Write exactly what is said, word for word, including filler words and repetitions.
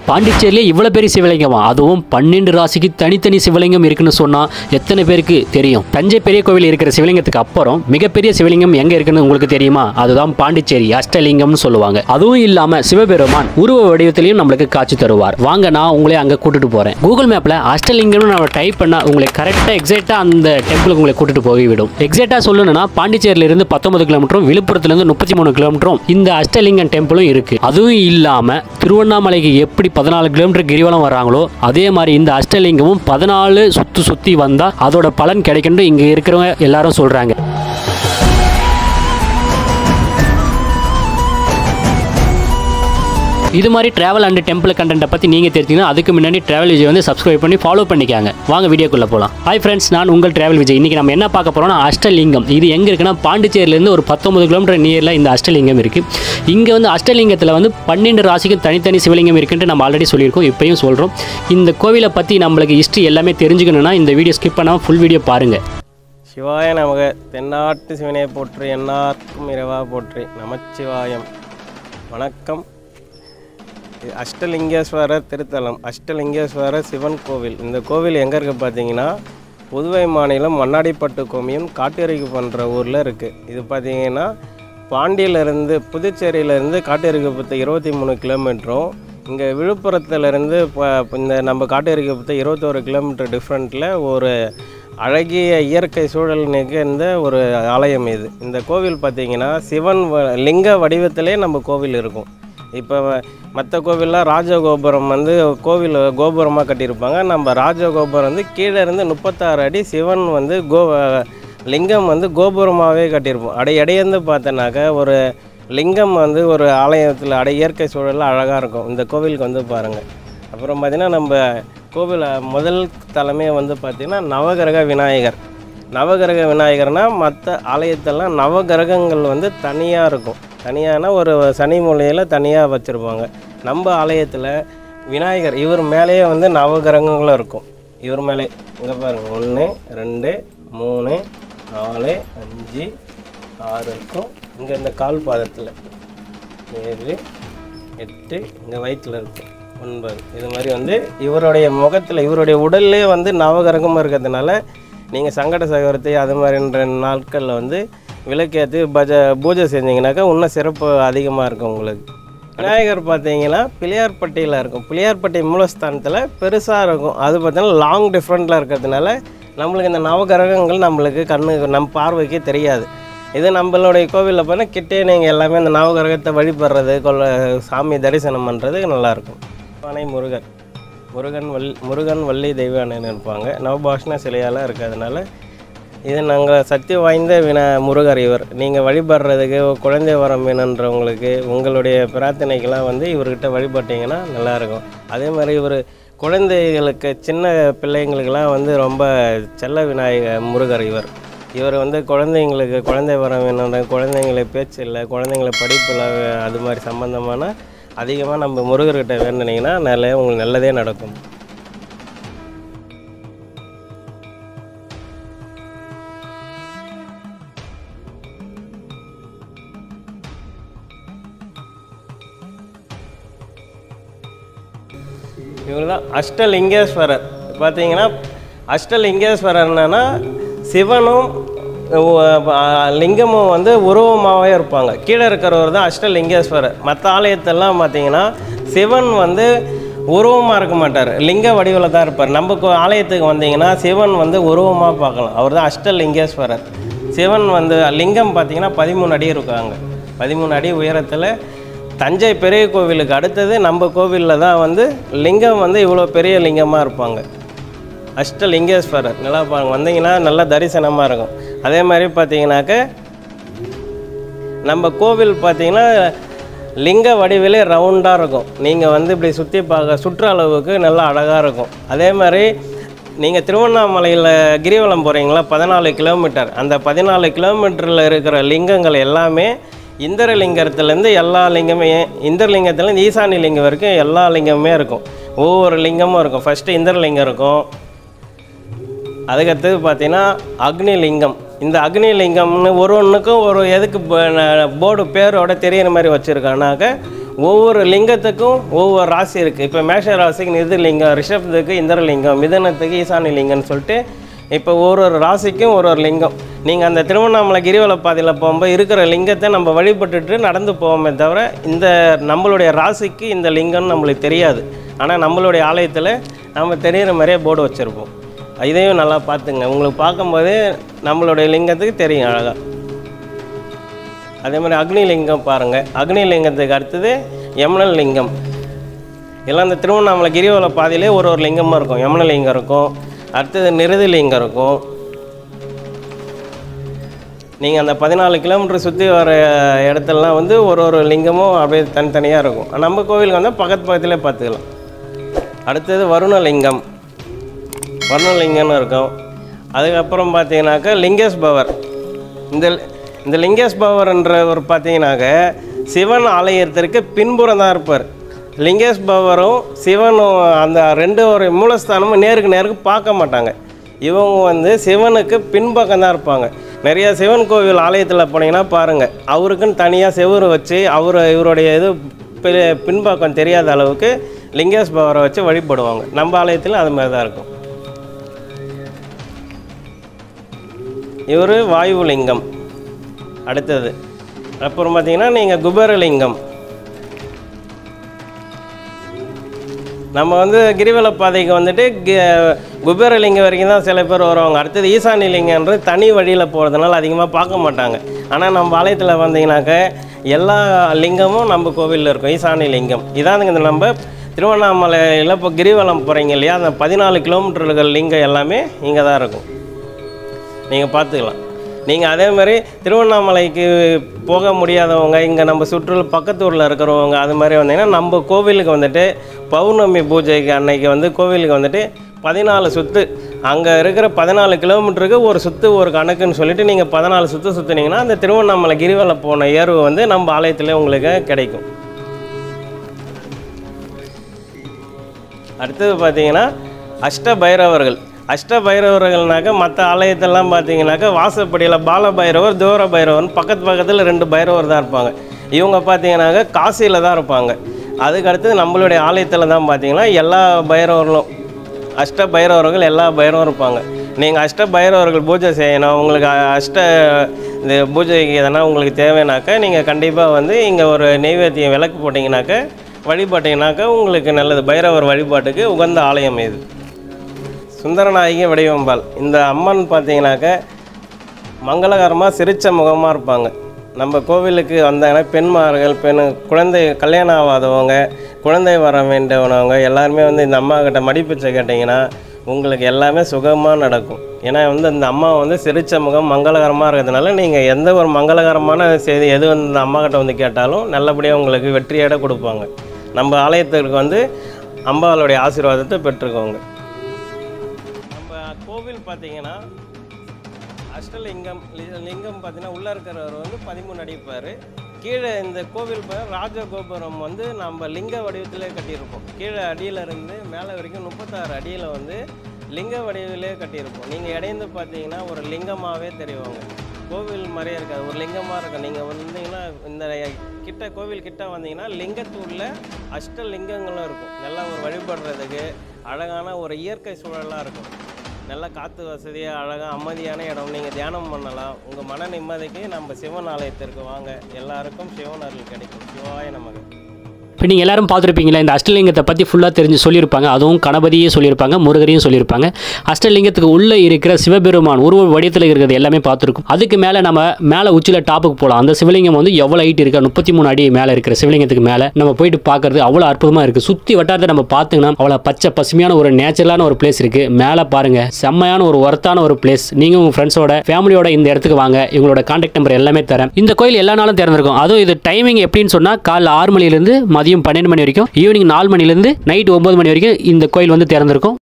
பாண்டிச்சேரியிலே இவ்வளோ பெரிய சிவலிங்கமா, அதுவும் பன்னெண்டு ராசிக்கு தனித்தனி சிவலிங்கம் இருக்குன்னு சொன்னால் எத்தனை பேருக்கு தெரியும்? தஞ்சை பெரிய கோவில் இருக்கிற சிவலிங்கத்துக்கு அப்புறம் மிகப்பெரிய சிவலிங்கம் எங்கே இருக்குன்னு உங்களுக்கு தெரியுமா? அதுதான் பாண்டிச்சேரி அஷ்டலிங்கம்னு சொல்லுவாங்க. அதுவும் இல்லாமல் சிவபெருமான் உருவ வடிவத்திலையும் நம்மளுக்கு காட்சி தருவார். வாங்க, நான் உங்களை அங்கே கூட்டிட்டு போகிறேன். கூகுள் மேப்பில் அஷ்டலிங்கம்னு நம்ம டைப் பண்ணால் உங்களை கரெக்டாக எக்ஸாக்டாக அந்த டெம்பிளுக்கு உங்களை கூட்டிட்டு போய்விடும். எக்ஸாக்டாக சொல்லணும்னா பாண்டிச்சேரியிலிருந்து பத்தொன்பது கிலோமீட்டரும் விழுப்புரத்துலேருந்து முப்பத்தி மூணு கிலோமீட்டரும் இந்த அஷ்டலிங்கம் டெம்பிளும் இருக்கு. அதுவும் இல்லாமல் திருவண்ணாமலைக்கு எப்படி பதினாலு கிலோமீட்டர் கிரிவலம் வர்றாங்களோ அதே மாதிரி இந்த அஷ்டலிங்கமும் பதினாலு சுத்து சுத்தி வந்தா அதோட பலன் கிடைக்கும் இங்க இருக்கிறவங்க எல்லாரும் சொல்றாங்க. இது மாதிரி டிராவல் அண்ட் டெம்பிள் கண்டென்ட்டை பற்றி நீங்கள் தெரிஞ்சுக்கணும். அதுக்கு முன்னாடி டிராவல் விஜய் வந்து சப்ஸ்கிரைப் பண்ணி ஃபாலோ பண்ணிக்காங்க. வாங்க வீடியோக்குள்ளே போகலாம். ஹாய் ஃப்ரெண்ட்ஸ், நான் உங்கள் டிராவல் விஜய். இன்றைக்கி நம்ம என்ன பார்க்க போகிறோம்னா அஷ்டலிங்கம். இது எங்கே இருக்குன்னா பாண்டிச்சேரியிலேருந்து ஒரு பத்தொம்பது கிலோமீட்டர் நியரில் இந்த அஷ்டலிங்கம் இருக்குது. இங்கே வந்து அஷ்டலிங்கத்தில் வந்து பன்னெண்டு ராசிக்கு தனித்தனி சிவலிங்கம் இருக்குன்ட்டு நம்ம ஆல்ரெடி சொல்லியிருக்கோம், இப்போயும் சொல்கிறோம். இந்த கோவிலை பற்றி நம்மளுக்கு ஹிஸ்ட்ரி எல்லாமே தெரிஞ்சுக்கணுன்னா இந்த வீடியோ ஸ்கிப் பண்ணாமல் ஃபுல் வீடியோ பாருங்கள். சிவாய நமக. தென்னாட்டு சிவனை போற்றி, எந்நார்க்கும் இரவா போற்றி. நமச்சிவாயம். வணக்கம். அஷ்டலிங்கேஸ்வரர் திருத்தலம், அஷ்டலிங்கேஸ்வரர் சிவன் கோவில். இந்த கோவில் எங்கே இருக்குது பார்த்தீங்கன்னா புதுவை மாநிலம் மண்ணாடிப்பட்டு கொம்யூன் காட்டேரிக்கு பண்ணுற ஊரில் இருக்குது. இது பார்த்தீங்கன்னா பாண்டியிலேருந்து புதுச்சேரியிலேருந்து காட்டேரிக்குப்பத்து இருபத்தி மூணு கிலோமீட்டரும், இங்கே விழுப்புரத்துலேருந்து இப்போ இந்த நம்ம காட்டேரிக்குப்பத்து இருபத்தோரு கிலோமீட்டர் டிஃப்ரெண்ட்டில் ஒரு அழகிய இயற்கை சூழல் நிகழ்ந்த ஒரு ஆலயம் இது. இந்த கோவில் பார்த்திங்கன்னா சிவன் லிங்க வடிவத்திலே நம்ம கோவில் இருக்கும். இப்போ மற்ற கோவில்லாம் ராஜகோபுரம் வந்து கோவில் கோபுரமாக கட்டியிருப்பாங்க. நம்ம ராஜகோபுரம் வந்து கீழே இருந்து முப்பத்தாறு அடி, சிவன் வந்து கோ லிங்கம் வந்து கோபுரமாகவே கட்டியிருப்போம். அடை இடையந்து பார்த்தோன்னாக்கா ஒரு லிங்கம் வந்து ஒரு ஆலயத்தில் அடை இயற்கை சூழலில் அழகாக இருக்கும். இந்த கோவிலுக்கு வந்து பாருங்கள். அப்புறம் பார்த்திங்கன்னா நம்ம கோவில் முதல் தலைமையை வந்து பார்த்திங்கன்னா நவகிரக விநாயகர். நவகிரக விநாயகர்னால் மற்ற ஆலயத்தெல்லாம் நவகிரகங்கள் வந்து தனியாக இருக்கும். தனியான ஒரு சனி மூலையில் தனியாக வச்சுருப்பாங்க. நம்ம ஆலயத்தில் விநாயகர் இவர் மேலேயே வந்து நவகிரகங்களும் இருக்கும். இவர் மேலே இங்கே பாருங்கள், ஒன்று ரெண்டு மூணு நாலு அஞ்சு ஆறு இருக்கும். இங்கே இந்த கால் பாதத்தில் ஏழு எட்டு, இங்கே வயிற்றில் இருக்கும் ஒன்பது. இது மாதிரி வந்து இவருடைய முகத்தில் இவருடைய உடல்லே வந்து நவகிரகமாக இருக்கிறதுனால நீங்கள் சங்கட சகோதரத்தை அது மாதிரின்ற நாட்களில் வந்து விளக்கேற்றி பஜ பூஜை செஞ்சிங்கனாக்கா இன்னும் சிறப்பு அதிகமாக இருக்கும் உங்களுக்கு. விநாயகர் பார்த்தீங்கன்னா பிள்ளையார்பட்டியில் இருக்கும். பிள்ளையார்பட்டி மூலஸ்தானத்தில் பெருசாக இருக்கும். அது பார்த்தீங்கன்னா லாங் டிஃப்ரெண்ட்டில் இருக்கிறதுனால நம்மளுக்கு இந்த நவகிரகங்கள் நம்மளுக்கு கண்ணு நம் பார்வைக்கு தெரியாது. இது நம்மளுடைய கோவிலில் பார்த்தீங்கன்னா கிட்டே நீங்கள் எல்லாமே இந்த நவகிரகத்தை வழிபடுறது கொள்ள சாமி தரிசனம் பண்ணுறது நல்லாயிருக்கும். பானை முருகன் முருகன் வல் முருகன் வள்ளி தெய்வானைன்னு இருப்பாங்க. நவபாஷண சிலையால் இருக்கிறதுனால இது நாங்கள் சக்தி வாய்ந்த வினா முருகர். இவர் நீங்கள் வழிபடுறதுக்கு குழந்தை வரம் வேணுன்றவங்களுக்கு உங்களுடைய பிரார்த்தனைக்கெல்லாம் வந்து இவர்கிட்ட வழிபட்டிங்கன்னா நல்லாயிருக்கும். அதே மாதிரி இவர் குழந்தைகளுக்கு சின்ன பிள்ளைங்களுக்கெல்லாம் வந்து ரொம்ப செல்ல விநாயக முருகர் இவர். இவர் வந்து குழந்தைங்களுக்கு குழந்தை வரம் வேணுன்ற குழந்தைங்களை பேச்சு இல்லை, குழந்தைங்களை படிப்பில் அது மாதிரி சம்மந்தமான அதிகமாக நம்ம முருகர்கிட்ட வேண்டினீங்கன்னா நல்ல உங்களுக்கு நல்லதே நடக்கும். இவர் தான் அஷ்டலிங்கேஸ்வரர். பார்த்தீங்கன்னா அஷ்டலிங்கேஸ்வரர் என்னன்னா சிவனும் லிங்கமும் வந்து உருவமாகவே இருப்பாங்க. கீழே இருக்கிறவர் தான் அஷ்டலிங்கேஸ்வரர். மற்ற ஆலயத்தெல்லாம் பார்த்தீங்கன்னா சிவன் வந்து உருவமாக இருக்க மாட்டார், லிங்க வடிவில் தான் இருப்பார். நம்ம ஆலயத்துக்கு வந்தீங்கன்னா சிவன் வந்து உருவமாக பார்க்கலாம். அவர் தான் அஷ்டலிங்கேஸ்வரர். சிவன் வந்து லிங்கம் பார்த்தீங்கன்னா பதிமூணு அடி இருக்காங்க. பதிமூணு அடி உயரத்தில் தஞ்சை பெரிய கோவிலுக்கு அடுத்தது நம்ம கோவிலில் தான் வந்து லிங்கம் வந்து இவ்வளோ பெரிய லிங்கமாக இருப்பாங்க. அஷ்டலிங்கேஸ்வரர் நல்லா பாருங்க, வந்தீங்கன்னா நல்லா தரிசனமாக இருக்கும். அதே மாதிரி பார்த்தீங்கன்னாக்க நம்ம கோவில் பார்த்தீங்கன்னா லிங்க வடிவிலே ரவுண்டாக இருக்கும். நீங்கள் வந்து இப்படி சுற்றி பார்க்க சுற்ற அளவுக்கு நல்லா அழகாக இருக்கும். அதே மாதிரி நீங்கள் திருவண்ணாமலையில் கிரிவலம் போகிறீங்களா பதினாலு கிலோமீட்டர், அந்த பதினாலு கிலோமீட்டரில் இருக்கிற லிங்கங்கள் எல்லாமே இந்திரலிங்கத்துலேருந்து எல்லா லிங்கமே இந்திரலிங்கத்துலேருந்து ஈசானி லிங்கம் வரைக்கும் எல்லா லிங்கமுமே இருக்கும். ஒவ்வொரு லிங்கமும் இருக்கும். ஃபஸ்ட்டு இந்திரலிங்கம் இருக்கும், அதுக்கடுத்தது பார்த்தீங்கன்னா அக்னி லிங்கம். இந்த அக்னி லிங்கம்னு ஒரு ஒன்றுக்கும் ஒரு எதுக்கு போர்டு பேரோட தெரியிற மாதிரி வச்சுருக்கானாக்க ஒவ்வொரு லிங்கத்துக்கும் ஒவ்வொரு ராசி இருக்குது. இப்போ மேஷ ராசிக்கு நிருதிலிங்கம், ரிஷபத்துக்கு இந்திரலிங்கம், மிதனத்துக்கு ஈசானி லிங்கம்னு சொல்லிட்டு இப்போ ஒரு ஒரு ராசிக்கும் ஒரு ஒரு லிங்கம். நீங்கள் அந்த திருவண்ணாமலை கிரிவல பாதையில் போகும்போது இருக்கிற லிங்கத்தை நம்ம வழிபட்டுட்டு நடந்து போவோமே தவிர இந்த நம்மளுடைய ராசிக்கு இந்த லிங்கம்னு நம்மளுக்கு தெரியாது. ஆனால் நம்மளுடைய ஆலயத்தில் நம்ம தெரிகிற மாதிரியே போர்டு வச்சுருப்போம். இதையும் நல்லா பார்த்துங்க, உங்களுக்கு பார்க்கும்போது நம்மளுடைய லிங்கத்துக்கு தெரியும் அழகாக. அதே மாதிரி அக்னி லிங்கம் பாருங்கள், அக்னி லிங்கத்துக்கு அடுத்தது யமன லிங்கம். எல்லாம் இந்த திருவண்ணாமலை கிரிவல பாதையிலே ஒரு ஒரு லிங்கமாக இருக்கும். யமன லிங்கம் இருக்கும், அடுத்தது நிருதிலிங்கம் இருக்கும். நீங்கள் அந்த பதினாலு கிலோமீட்டர் சுற்றி வர இடத்துலலாம் வந்து ஒரு ஒரு லிங்கமும் அப்படியே தனித்தனியாக இருக்கும். நம்ம கோவிலுக்கு வந்து பக்கத்து பக்கத்துலேயே பார்த்துக்கலாம். அடுத்தது வருணலிங்கம், வருணலிங்கம்னு இருக்கும். அதுக்கப்புறம் பார்த்தீங்கன்னாக்கா லிங்கேஷ் பவர். இந்த இந்த லிங்கேஷ் பவர்ன்ற ஒரு பார்த்தீங்கன்னாக்க சிவன் ஆலயத்திற்கு பின்புறம் தான் இருப்பார். லிங்கேஷ் பவரும் சிவனும் அந்த ரெண்டு ஒரு மூலஸ்தானமும் நேருக்கு நேருக்கு பார்க்க மாட்டாங்க. இவங்க வந்து சிவனுக்கு பின்பக்கம் தான் இருப்பாங்க. நிறையா சிவன் கோவில் ஆலயத்தில் போனீங்கன்னா பாருங்கள், அவருக்குன்னு தனியாக செவுறு வச்சு அவர் இவருடைய இது பின்பக்கம் தெரியாத அளவுக்கு லிங்கேஷ் பவரை வச்சு வழிபடுவாங்க. நம்ம ஆலயத்தில் அது மாதிரி தான் இருக்கும். இவர் வாயுலிங்கம். அடுத்தது அப்புறம் பார்த்தீங்கன்னா நீங்கள் குபேரலிங்கம். நம்ம வந்து கிரிவல பாதைக்கு வந்துட்டு குபேரலிங்கம் வரைக்கும் தான் சில பேர் வருவாங்க. அடுத்தது ஈசானி லிங்கன்றது தனி வழியில் போகிறதுனால அதிகமாக பார்க்க மாட்டாங்க. ஆனால் நம்ம ஆலயத்தில் வந்தீங்கன்னாக்க எல்லா லிங்கமும் நம்ம கோவிலில் இருக்கும். ஈசானி லிங்கம் இதானுங்க. இந்த நம்ம திருவண்ணாமலையில் இப்போ கிரிவலம் போகிறீங்க இல்லையா, அந்த பதினாலு கிலோமீட்டர்கள் லிங்கம் எல்லாமே இங்கே தான் இருக்கும். நீங்கள் பார்த்துக்கலாம். நீங்கள் அதே மாதிரி திருவண்ணாமலைக்கு போக முடியாதவங்க, இங்கே நம்ம சுற்றுலா பக்கத்தூரில் இருக்கிறவங்க அது மாதிரி வந்தீங்கன்னா நம்ம கோவிலுக்கு வந்துட்டு பௌர்ணமி பூஜைக்கு அன்னைக்கு வந்து கோவிலுக்கு வந்துட்டு பதினாலு சுற்று, அங்கே இருக்கிற பதினாலு கிலோமீட்டருக்கு ஒரு சுற்று ஒரு கணக்குன்னு சொல்லிவிட்டு நீங்கள் பதினாலு சுற்று சுற்றுனீங்கன்னா அந்த திருவண்ணாமலை கிரிவல போன ஏர்வு வந்து நம்ம ஆலயத்தில் உங்களுக்கு கிடைக்கும். அடுத்தது பார்த்தீங்கன்னா அஷ்ட பைரவர்கள். அஷ்ட பைரவர்கள்னாக்கா மற்ற ஆலயத்தெல்லாம் பார்த்தீங்கன்னாக்கா வாசப்படியில் பால பைரவர், தூர பைரவர்னு பக்கத்து பக்கத்தில் ரெண்டு பைரவர் தான் இருப்பாங்க. இவங்க பார்த்தீங்கன்னாக்கா காசியில் தான் இருப்பாங்க. அதுக்கு அடுத்தது நம்மளுடைய ஆலயத்தில் தான் பார்த்தீங்கன்னா எல்லா பைரவர்களும் அஷ்ட பைரவர்கள் எல்லா பைரவரும் இருப்பாங்க. நீங்கள் அஷ்ட பைரவர்கள் பூஜை செய்யணும், உங்களுக்கு அஷ்ட இந்த பூஜைக்கு எதனா உங்களுக்கு தேவைனாக்கா நீங்கள் கண்டிப்பாக வந்து இங்கே ஒரு நெய்வேத்தியம் விளக்கு போட்டிங்கனாக்கா வழிபாட்டிங்கனாக்கா உங்களுக்கு நல்லது. பைரவர் வழிபாட்டுக்கு உகந்த ஆலயம் இது. சுந்தரநாயகி வடிவம்பாள். இந்த அம்மன் பார்த்தீங்கன்னாக்க மங்களகரமாக சிரித்த முகமாக இருப்பாங்க. நம்ம கோவிலுக்கு வந்தாங்கன்னா பெண்மார்கள், பெண் குழந்தை கல்யாணம் ஆகாதவங்க, குழந்தை வர வேண்டியவனவங்க எல்லாருமே வந்து இந்த அம்மா கிட்ட மடிப்பிச்சை கேட்டிங்கன்னா உங்களுக்கு எல்லாமே சுகமாக நடக்கும். ஏன்னா வந்து இந்த அம்மா வந்து சிரித்த முகம் மங்களகரமாக இருக்கிறதுனால நீங்கள் எந்த ஒரு மங்களகரமான செய்தி எது வந்து இந்த அம்மா கிட்ட வந்து கேட்டாலும் நல்லபடியாக உங்களுக்கு வெற்றியோட கொடுப்பாங்க. நம்ம ஆலயத்திற்கு வந்து அம்பாளுடைய ஆசீர்வாதத்தை பெற்றுக்கோங்க. கோவில் பார்த்தீங்கன்னா அஷ்டலிங்கம் லிங்கம் பார்த்தீங்கன்னா உள்ளே இருக்கிறவர் வந்து பதிமூணு அடி இருப்பார். கீழே இந்த கோவில் ராஜகோபுரம் வந்து நம்ம லிங்க வடிவத்திலே கட்டியிருப்போம். கீழே அடியிலேருந்து மேலே வரைக்கும் முப்பத்தாறு அடியில் வந்து லிங்க வடிவிலே கட்டியிருப்போம். நீங்கள் இடைந்து பார்த்தீங்கன்னா ஒரு லிங்கமாகவே தெரியுவாங்க. கோவில் மாதிரியே இருக்காது, ஒரு லிங்கமாக இருக்கும். நீங்கள் வந்தீங்கன்னா இந்த கிட்ட கோவில் கிட்ட வந்தீங்கன்னா லிங்கத்தூரில் அஷ்ட லிங்கங்களும் இருக்கும். நல்லா ஒரு வழிபடுறதுக்கு அழகான ஒரு இயற்கை சூழலாக இருக்கும். நல்லா காற்று வசதியாக அழகாக அமைதியான இடம். நீங்கள் தியானம் பண்ணலாம். உங்கள் மன நிம்மதிக்கு நம்ம சிவன் ஆலயத்திற்கு வாங்க. எல்லாருக்கும் சிவன் அருள் கிடைக்கும். சிவாய நமக. இப்போ நீங்கள் எல்லாரும் பார்த்துருப்பீங்களா, இந்த அஷ்டலிங்கத்தை பற்றி ஃபுல்லாக தெரிஞ்சு சொல்லியிருப்பாங்க. அதுவும் கணபதியே சொல்லியிருப்பாங்க, முருகரையும் சொல்லியிருப்பாங்க. அஷ்டலிங்கத்துக்கு உள்ளே இருக்கிற சிவபெருமான் உருவ வடிவத்தில் இருக்கிறது எல்லாமே பார்த்துருக்கும். அதுக்கு மேலே நம்ம மேலே உச்சியில் டாப்புக்கு போகலாம். அந்த சிவலிங்கம் வந்து எவ்வளோ ஹைட் இருக்கா, முப்பத்தி மூணு அடி மேலே இருக்கிற சிவலிங்கத்துக்கு மேலே நம்ம போயிட்டு பார்க்குறது அவ்வளோ அற்புதமாக இருக்குது. சுற்றி வட்டாரத்தை நம்ம பார்த்திங்கன்னா அவ்வளோ பச்சை பசுமையான ஒரு நேச்சுரலான ஒரு பிளேஸ் இருக்குது. மேலே பாருங்கள், செம்மையான ஒரு ஒர்த்தான ஒரு பிளேஸ். நீங்கள் உங்கள் ஃப்ரெண்ட்ஸோட ஃபேமிலியோட இந்த இடத்துக்கு வாங்க. இவங்களோட கான்டாக்ட் நம்பர் எல்லாமே தரேன். இந்த கோயில் எல்லா நாளும் திறந்திருக்கும். அதுவும் இது டைமிங் எப்படின்னு சொன்னால் காலைல ஆறு மணிலேருந்து மதியம் பன்னெண்டு மணி வரைக்கும், ஈவினிங் நாலு மணிலேருந்து நைட் ஒன்பது மணி வரைக்கும் இந்த கோயில் வந்து திறந்திருக்கும்.